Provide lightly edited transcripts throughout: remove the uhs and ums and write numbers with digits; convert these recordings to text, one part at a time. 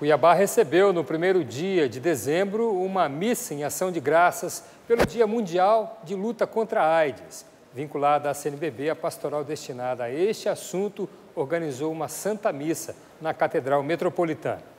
Cuiabá recebeu, no primeiro dia de dezembro, uma missa em ação de graças pelo Dia Mundial de Luta contra a AIDS. Vinculada à CNBB, a pastoral destinada a este assunto organizou uma Santa Missa na Catedral Metropolitana.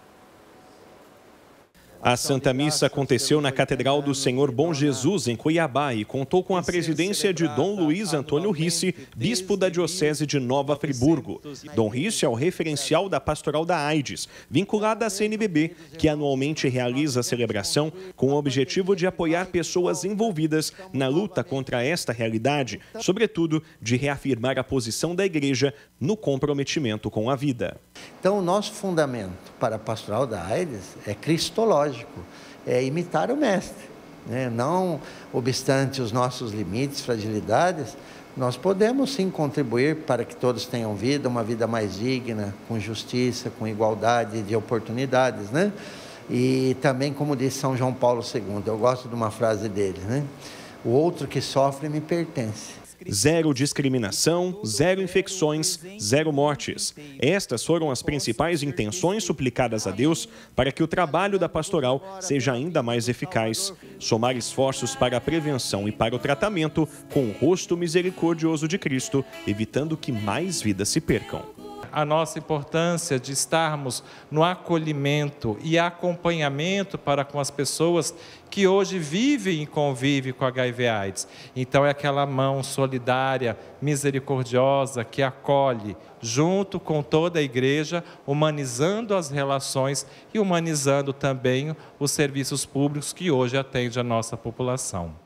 A Santa Missa aconteceu na Catedral do Senhor Bom Jesus, em Cuiabá, e contou com a presidência de Dom Luiz Antônio Ricci, bispo da Diocese de Nova Friburgo. Dom Ricci é o referencial da Pastoral da AIDS, vinculada à CNBB, que anualmente realiza a celebração com o objetivo de apoiar pessoas envolvidas na luta contra esta realidade, sobretudo de reafirmar a posição da Igreja no comprometimento com a vida. Então, o nosso fundamento para a Pastoral da AIDS é cristológico, é imitar o Mestre, né? Não obstante os nossos limites, fragilidades, nós podemos sim contribuir para que todos tenham vida, uma vida mais digna, com justiça, com igualdade de oportunidades, né? E também, como disse São João Paulo II, eu gosto de uma frase dele, né? O outro que sofre me pertence. Zero discriminação, zero infecções, zero mortes. Estas foram as principais intenções suplicadas a Deus para que o trabalho da pastoral seja ainda mais eficaz. Somar esforços para a prevenção e para o tratamento com o rosto misericordioso de Cristo, evitando que mais vidas se percam. A nossa importância de estarmos no acolhimento e acompanhamento para com as pessoas que hoje vivem e convivem com HIV/AIDS. Então é aquela mão solidária, misericordiosa, que acolhe, junto com toda a Igreja, humanizando as relações e humanizando também os serviços públicos que hoje atendem a nossa população.